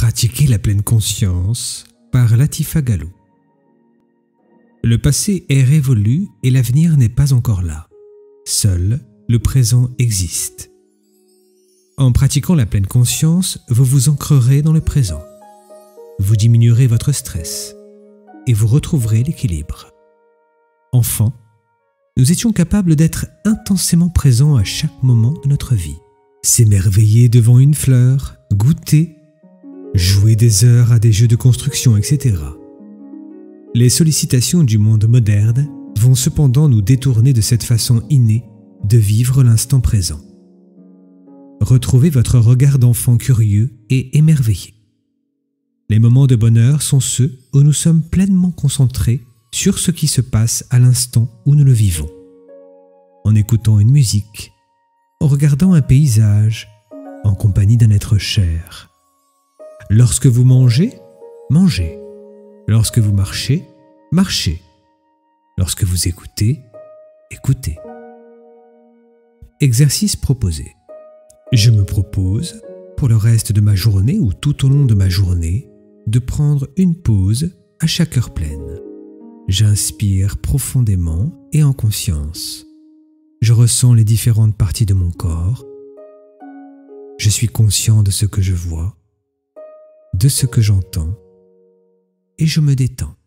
Pratiquer la pleine conscience par Latifa Gallo. Le passé est révolu et l'avenir n'est pas encore là. Seul le présent existe. En pratiquant la pleine conscience, vous vous ancrerez dans le présent. Vous diminuerez votre stress et vous retrouverez l'équilibre. Enfant, nous étions capables d'être intensément présents à chaque moment de notre vie. S'émerveiller devant une fleur, goûter, jouer des heures à des jeux de construction, etc. Les sollicitations du monde moderne vont cependant nous détourner de cette façon innée de vivre l'instant présent. Retrouvez votre regard d'enfant curieux et émerveillé. Les moments de bonheur sont ceux où nous sommes pleinement concentrés sur ce qui se passe à l'instant où nous le vivons. En écoutant une musique, en regardant un paysage, en compagnie d'un être cher. Lorsque vous mangez, mangez. Lorsque vous marchez, marchez. Lorsque vous écoutez, écoutez. Exercice proposé. Je me propose, pour le reste de ma journée ou tout au long de ma journée, de prendre une pause à chaque heure pleine. J'inspire profondément et en conscience. Je ressens les différentes parties de mon corps. Je suis conscient de ce que je vois, de ce que j'entends, et je me détends.